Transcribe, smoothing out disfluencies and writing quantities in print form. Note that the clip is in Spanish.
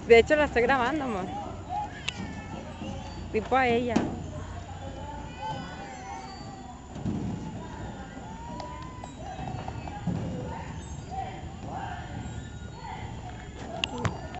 De hecho, la estoy grabando, amor. Tipo a ella.